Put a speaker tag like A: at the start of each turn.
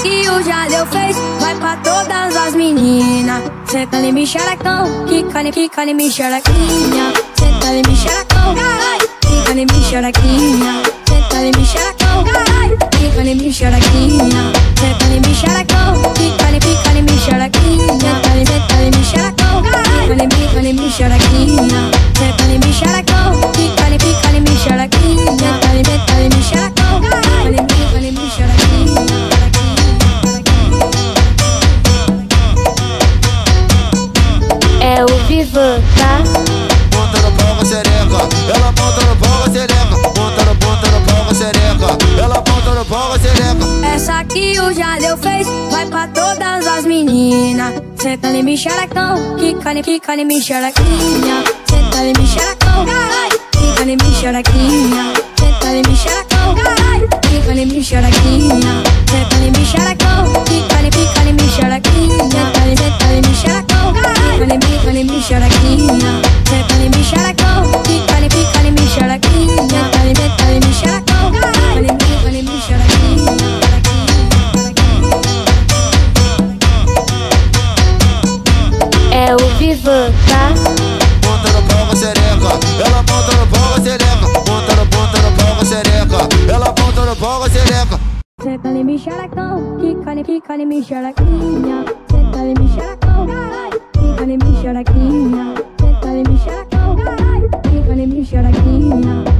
A: que o Jardel fez vai pra todas as meninas. Senta ali, me xerecão, quica ali, me xerequinha. Senta ali, me xerecão, quica ali, me xerequinha. Senta ali, me xerecão, quica ali, me xerequinha. Senta ali, me xerecão, quica ali, me xerequinha. Senta ali, me xerecão, quica ali, me xerequinha. Senta ali, me xerecão, quica ali, me xerequinha. Senta ali, me xerecão, quica ali, me xerequinha.
B: É o Vivan, tá?
C: Monta no pau com a xereca, ela monta no pau com a xereca. Monta no pau com a xereca, ela monta no pau com a xereca.
A: Essa que o Jardel fez vai pra todas as meninas. Senta ali, me xerecão, quica ali, me xerequinha. Senta ali, me xerecão, quica ali, me xerequinha. Senta ali, me xerecão, quica ali, me xerequinha. Senta ali, me xerecão, quica ali, me xerequinha. Senta ali, me xerecão, quica ali, me xerequinha. Senta ali, me xerecão, quica ali, me xerequinha. Senta ali, me xerecão, quica ali, me xerequinha.
B: É o Vivan, tá?
C: Monta no pau com a xereca, ela monta no pau com a xereca. Monta no pau com a xereca, ela monta no pau com a xereca.
A: Senta ali, me xerecão, quica ali, me xerequinha. Senta ali, me xerecão, quica ali, me xerequinha. Senta ali, me xerecão, quica ali, me xerequinha.